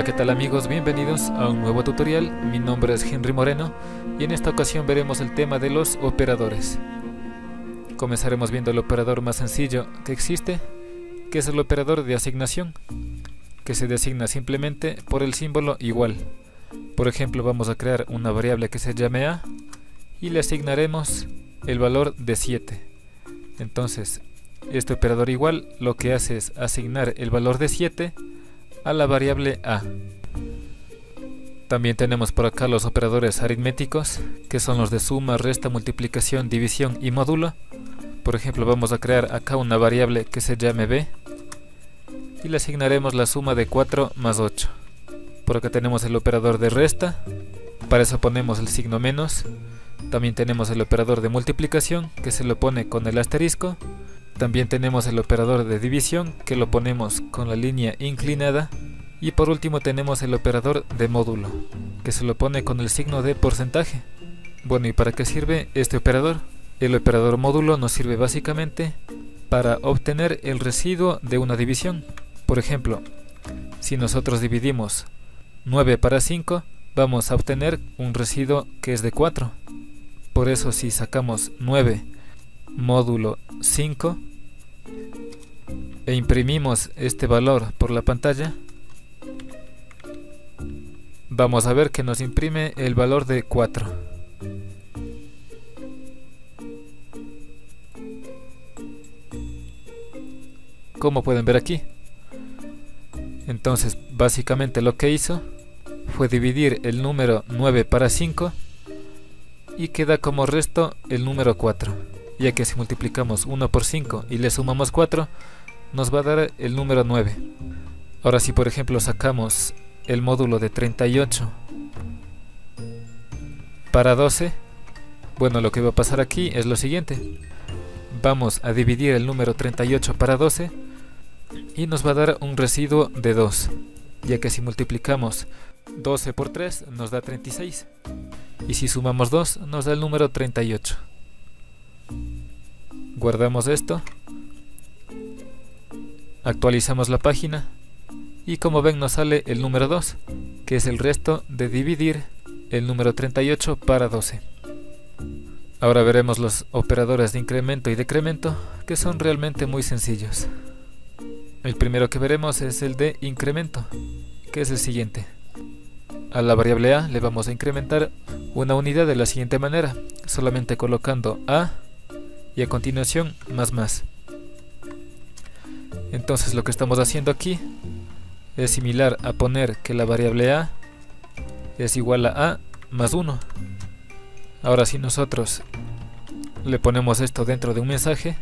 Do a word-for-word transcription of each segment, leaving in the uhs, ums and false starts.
¿qué tal amigos? Bienvenidos a un nuevo tutorial. Mi nombre es Henry Moreno y en esta ocasión veremos el tema de los operadores. Comenzaremos viendo el operador más sencillo que existe, que es el operador de asignación, que se designa simplemente por el símbolo igual. Por ejemplo, vamos a crear una variable que se llame A y le asignaremos el valor de siete. Entonces, este operador igual lo que hace es asignar el valor de siete a la variable A. También tenemos por acá los operadores aritméticos, que son los de suma, resta, multiplicación, división y módulo. Por ejemplo, vamos a crear acá una variable que se llame B y le asignaremos la suma de cuatro más ocho. Por acá tenemos el operador de resta, para eso ponemos el signo menos. También tenemos el operador de multiplicación, que se lo pone con el asterisco. También tenemos el operador de división, que lo ponemos con la línea inclinada. Y por último tenemos el operador de módulo, que se lo pone con el signo de porcentaje. Bueno, ¿y para qué sirve este operador? El operador módulo nos sirve básicamente para obtener el residuo de una división. Por ejemplo, si nosotros dividimos nueve para cinco, vamos a obtener un residuo que es de cuatro. Por eso si sacamos nueve módulo cinco e imprimimos este valor por la pantalla, vamos a ver que nos imprime el valor de cuatro. Como pueden ver aquí. Entonces básicamente lo que hizo fue dividir el número nueve para cinco y queda como resto el número cuatro, ya que si multiplicamos uno por cinco y le sumamos cuatro nos va a dar el número nueve. Ahora si por ejemplo sacamos el módulo de treinta y ocho para doce, bueno, lo que va a pasar aquí es lo siguiente: vamos a dividir el número treinta y ocho para doce y nos va a dar un residuo de dos, ya que si multiplicamos doce por tres nos da treinta y seis y si sumamos dos nos da el número treinta y ocho. Guardamos esto, actualizamos la página y como ven nos sale el número dos, que es el resto de dividir el número treinta y ocho para doce. Ahora veremos los operadores de incremento y decremento, que son realmente muy sencillos. El primero que veremos es el de incremento, que es el siguiente. A la variable A le vamos a incrementar una unidad de la siguiente manera, solamente colocando A y a continuación más más. Entonces lo que estamos haciendo aquí es similar a poner que la variable A es igual a A más uno. Ahora si nosotros le ponemos esto dentro de un mensaje,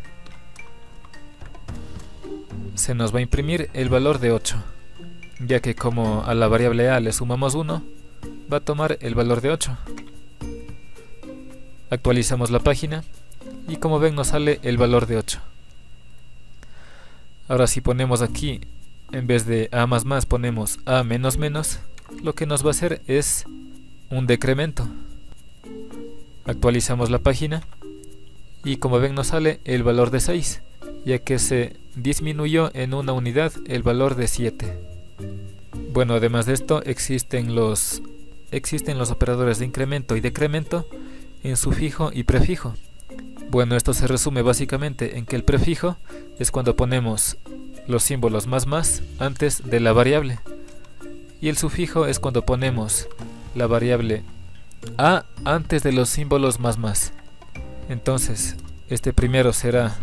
se nos va a imprimir el valor de ocho, ya que como a la variable A le sumamos uno, va a tomar el valor de ocho. Actualizamos la página y como ven nos sale el valor de ocho. Ahora si ponemos aquí, en vez de A más más ponemos A menos menos, lo que nos va a hacer es un decremento. Actualizamos la página y como ven nos sale el valor de seis, ya que se disminuyó en una unidad el valor de siete. Bueno, además de esto existen los, existen los operadores de incremento y decremento en sufijo y prefijo. Bueno, esto se resume básicamente en que el prefijo es cuando ponemos los símbolos más más antes de la variable y el sufijo es cuando ponemos la variable A antes de los símbolos más más. Entonces este primero será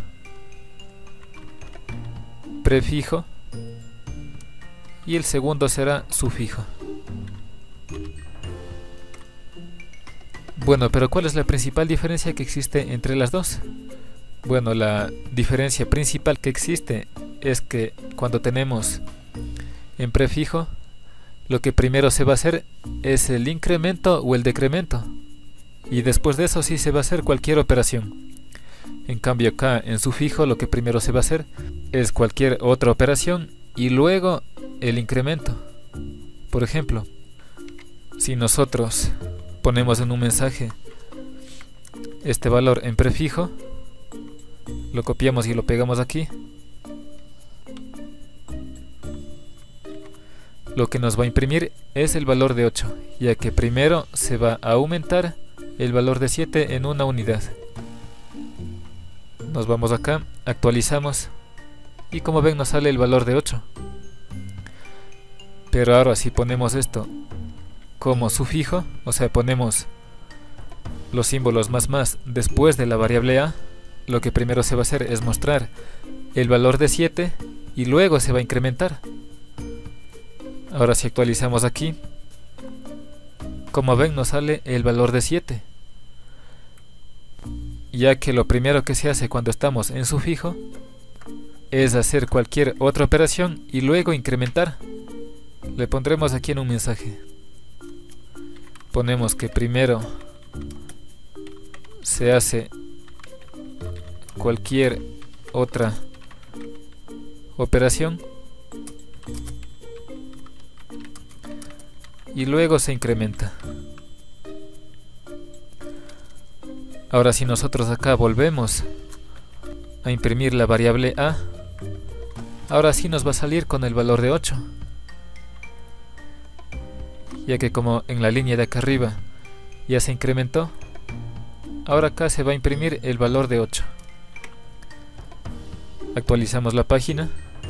prefijo y el segundo será sufijo. Bueno, pero ¿cuál es la principal diferencia que existe entre las dos? Bueno, la diferencia principal que existe es que cuando tenemos en prefijo, lo que primero se va a hacer es el incremento o el decremento, y después de eso sí se va a hacer cualquier operación. En cambio acá en sufijo lo que primero se va a hacer es cualquier otra operación y luego el incremento. Por ejemplo, si nosotros ponemos en un mensaje este valor en prefijo, lo copiamos y lo pegamos aquí, lo que nos va a imprimir es el valor de ocho, ya que primero se va a aumentar el valor de siete en una unidad. Nos vamos acá, actualizamos y como ven nos sale el valor de ocho. Pero ahora si ponemos esto como sufijo, o sea ponemos los símbolos más más después de la variable a, lo que primero se va a hacer es mostrar el valor de siete y luego se va a incrementar. Ahora si actualizamos aquí, como ven nos sale el valor de siete, ya que lo primero que se hace cuando estamos en sufijo es hacer cualquier otra operación y luego incrementar. Le pondremos aquí en un mensaje, ponemos que primero se hace cualquier otra operación y luego se incrementa. Ahora si nosotros acá volvemos a imprimir la variable a, ahora sí nos va a salir con el valor de ocho, ya que como en la línea de acá arriba ya se incrementó, ahora acá se va a imprimir el valor de ocho. Actualizamos la página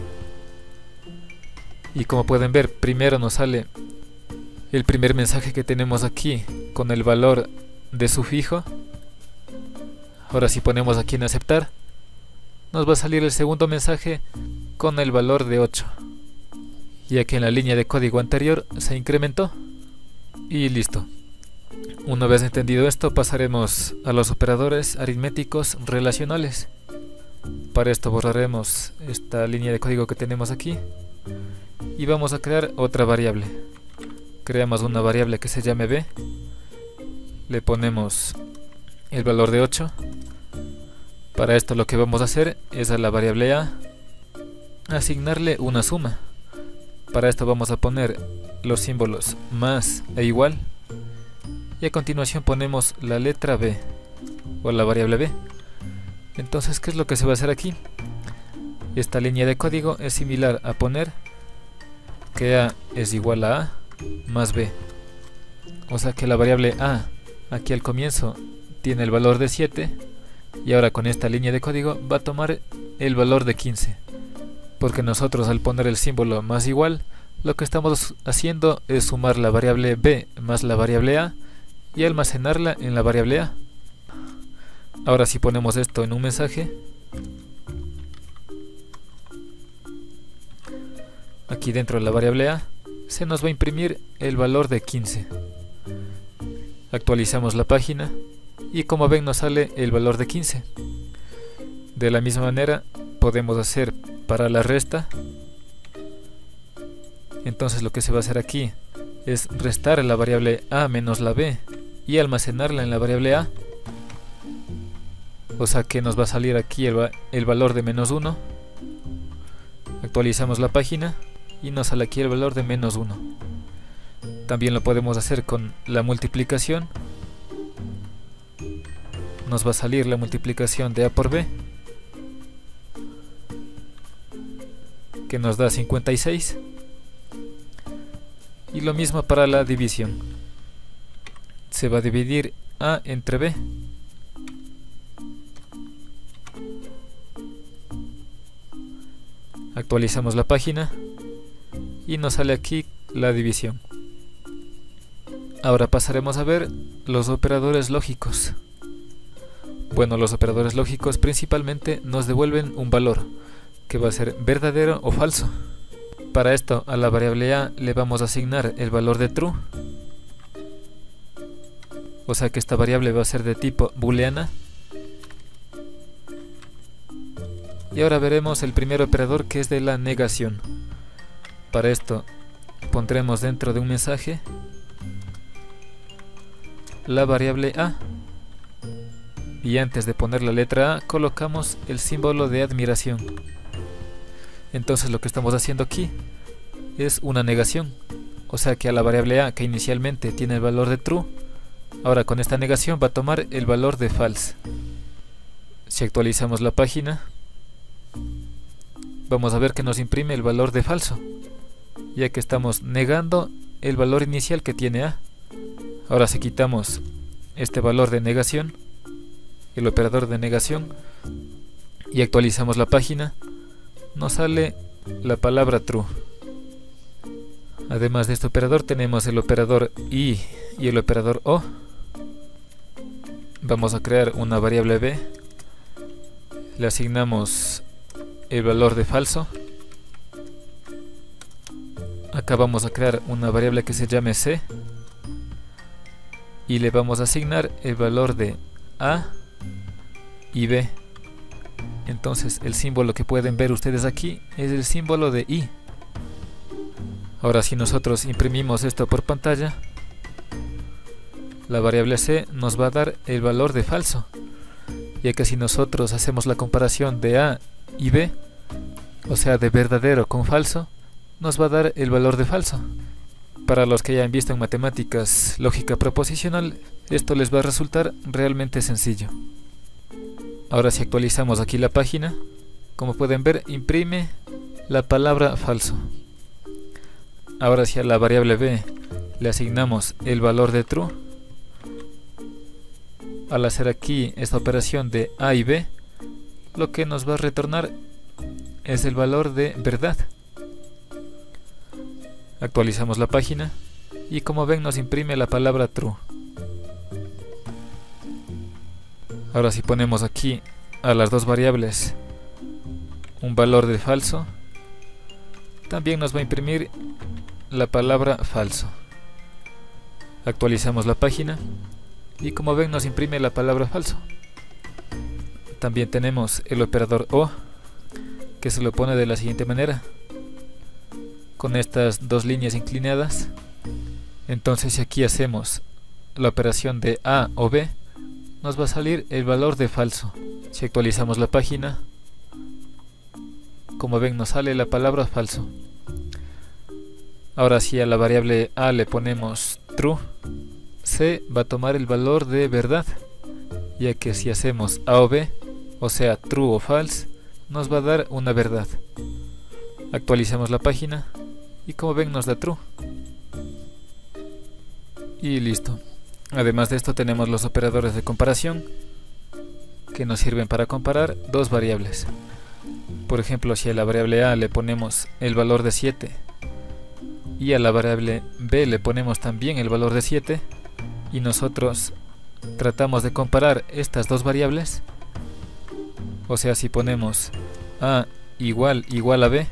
y como pueden ver primero nos sale el primer mensaje que tenemos aquí con el valor de sufijo. Ahora si ponemos aquí en aceptar, nos va a salir el segundo mensaje con el valor de ocho, ya que en la línea de código anterior se incrementó. Y listo. Una vez entendido esto, pasaremos a los operadores aritméticos relacionales. Para esto borraremos esta línea de código que tenemos aquí y vamos a crear otra variable. Creamos una variable que se llame b, le ponemos el valor de ocho. Para esto lo que vamos a hacer es a la variable a asignarle una suma. Para esto vamos a poner los símbolos más e igual y a continuación ponemos la letra b o la variable b. Entonces, ¿qué es lo que se va a hacer aquí? Esta línea de código es similar a poner que a es igual a a más b, o sea que la variable a aquí al comienzo tiene el valor de siete y ahora con esta línea de código va a tomar el valor de quince, porque nosotros al poner el símbolo más igual lo que estamos haciendo es sumar la variable b más la variable a y almacenarla en la variable a. Ahora si ponemos esto en un mensaje, aquí dentro de la variable a se nos va a imprimir el valor de quince. Actualizamos la página y como ven nos sale el valor de quince. De la misma manera podemos hacer para la resta. Entonces lo que se va a hacer aquí es restar la variable a menos la b y almacenarla en la variable a. O sea que nos va a salir aquí el, va el valor de menos uno. Actualizamos la página y nos sale aquí el valor de menos uno. También lo podemos hacer con la multiplicación. Nos va a salir la multiplicación de a por b, que nos da cincuenta y seis. Y lo mismo para la división. Se va a dividir a entre b. Actualizamos la página y nos sale aquí la división. Ahora pasaremos a ver los operadores lógicos. Bueno, los operadores lógicos principalmente nos devuelven un valor que va a ser verdadero o falso. Para esto a la variable a le vamos a asignar el valor de true, o sea que esta variable va a ser de tipo booleana. Y ahora veremos el primer operador, que es de la negación. Para esto pondremos dentro de un mensaje la variable a y antes de poner la letra a colocamos el símbolo de admiración. Entonces lo que estamos haciendo aquí es una negación, o sea que a la variable a, que inicialmente tiene el valor de true, ahora con esta negación va a tomar el valor de false. Si actualizamos la página, vamos a ver que nos imprime el valor de falso. ya que estamos negando el valor inicial que tiene A. Ahora si quitamos este valor de negación, el operador de negación, y actualizamos la página, nos sale la palabra true. Además de este operador tenemos el operador I y el operador O. Vamos a crear una variable B, le asignamos el valor de falso. Acá vamos a crear una variable que se llame C y le vamos a asignar el valor de A y B. Entonces el símbolo que pueden ver ustedes aquí es el símbolo de I. Ahora si nosotros imprimimos esto por pantalla, la variable C nos va a dar el valor de falso, ya que si nosotros hacemos la comparación de A y B, o sea de verdadero con falso, nos va a dar el valor de falso. Para los que ya han visto en matemáticas lógica proposicional, esto les va a resultar realmente sencillo. Ahora si actualizamos aquí la página, como pueden ver, imprime la palabra falso. Ahora si a la variable B le asignamos el valor de true, al hacer aquí esta operación de A y B, lo que nos va a retornar es el valor de verdad. Actualizamos la página y como ven nos imprime la palabra true. Ahora si ponemos aquí a las dos variables un valor de falso, también nos va a imprimir la palabra falso. Actualizamos la página y como ven nos imprime la palabra falso. También tenemos el operador O, que se lo pone de la siguiente manera, con estas dos líneas inclinadas. Entonces si aquí hacemos la operación de A o B, nos va a salir el valor de falso. Si actualizamos la página, como ven nos sale la palabra falso. Ahora si a la variable A le ponemos true, C va a tomar el valor de verdad, ya que si hacemos A o B, o sea true o false, nos va a dar una verdad. Actualizamos la página y como ven nos da true. Y listo. Además de esto tenemos los operadores de comparación, que nos sirven para comparar dos variables. Por ejemplo, si a la variable A le ponemos el valor de siete y a la variable B le ponemos también el valor de siete, y nosotros tratamos de comparar estas dos variables, o sea si ponemos A igual igual a B,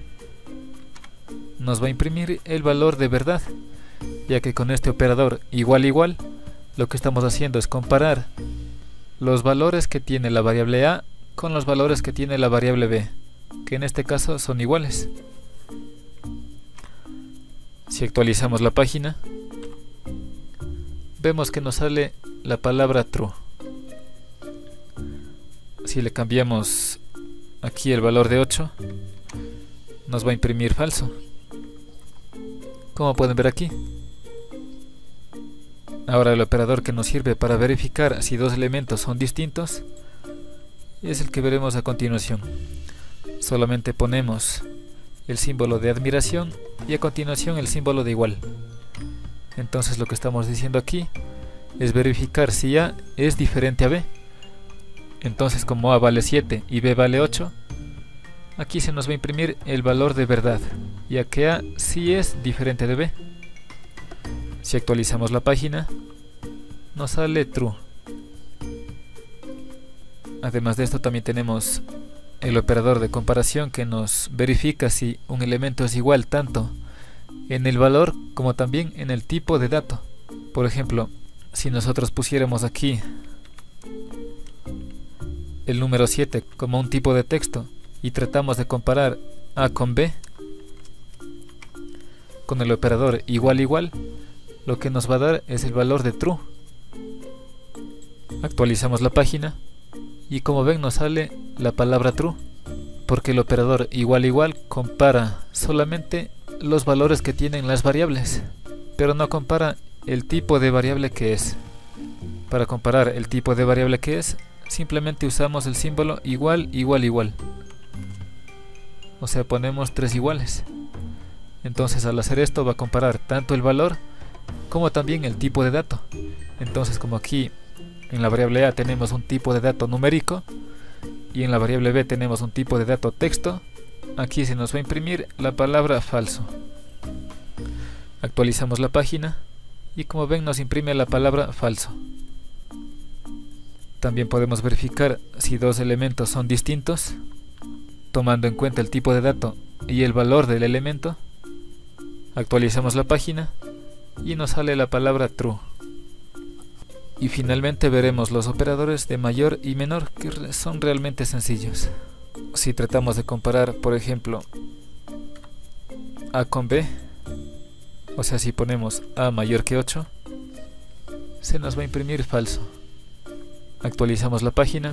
nos va a imprimir el valor de verdad, ya que con este operador igual igual lo que estamos haciendo es comparar los valores que tiene la variable A con los valores que tiene la variable B, que en este caso son iguales. Si actualizamos la página, vemos que nos sale la palabra true. Si le cambiamos aquí el valor de ocho, nos va a imprimir falso, como pueden ver aquí. Ahora el operador que nos sirve para verificar si dos elementos son distintos es el que veremos a continuación. Solamente ponemos el símbolo de admiración y a continuación el símbolo de igual. Entonces lo que estamos diciendo aquí es verificar si A es diferente a B. Entonces como A vale siete y B vale ocho, aquí se nos va a imprimir el valor de verdad, ya que A sí es diferente de B. Si actualizamos la página, nos sale true. Además de esto también tenemos el operador de comparación que nos verifica si un elemento es igual tanto en el valor como también en el tipo de dato. Por ejemplo, si nosotros pusiéramos aquí el número siete como un tipo de texto y tratamos de comparar A con B con el operador igual igual, lo que nos va a dar es el valor de true. Actualizamos la página y como ven nos sale la palabra true, porque el operador igual igual compara solamente los valores que tienen las variables, pero no compara el tipo de variable que es. Para comparar el tipo de variable que es, simplemente usamos el símbolo igual igual igual, o sea ponemos tres iguales. Entonces al hacer esto va a comparar tanto el valor como también el tipo de dato. Entonces, como aquí en la variable A tenemos un tipo de dato numérico y en la variable B tenemos un tipo de dato texto, aquí se nos va a imprimir la palabra falso. Actualizamos la página y como ven nos imprime la palabra falso. También podemos verificar si dos elementos son distintos, tomando en cuenta el tipo de dato y el valor del elemento. Actualizamos la página y nos sale la palabra true. Y finalmente veremos los operadores de mayor y menor, que son realmente sencillos. Si tratamos de comparar, por ejemplo, A con B, o sea, si ponemos A mayor que ocho, se nos va a imprimir falso. Actualizamos la página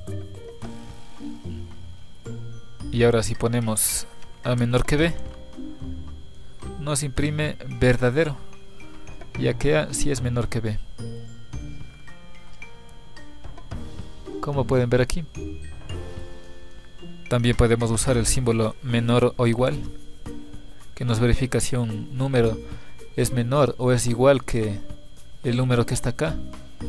y ahora si ponemos A menor que B, nos imprime verdadero, ya que A sí es menor que B. Como pueden ver aquí, también podemos usar el símbolo menor o igual, que nos verifica si un número es menor o es igual que el número que está acá.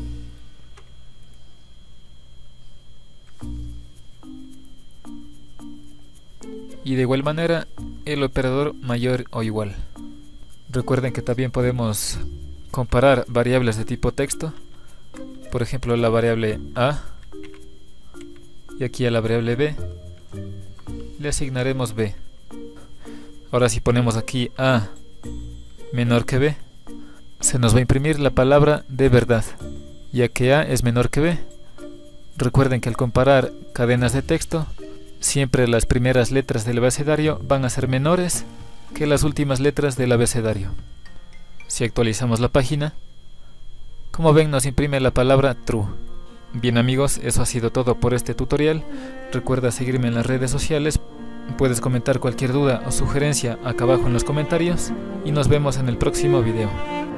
Y de igual manera el operador mayor o igual. Recuerden que también podemos comparar variables de tipo texto, por ejemplo la variable A, y aquí a la variable B le asignaremos B. Ahora si ponemos aquí A menor que B, se nos va a imprimir la palabra de verdad, ya que A es menor que B. Recuerden que al comparar cadenas de texto, siempre las primeras letras del abecedario van a ser menores que las últimas letras del abecedario. Si actualizamos la página, como ven nos imprime la palabra true. Bien amigos, eso ha sido todo por este tutorial. Recuerda seguirme en las redes sociales, puedes comentar cualquier duda o sugerencia acá abajo en los comentarios y nos vemos en el próximo video.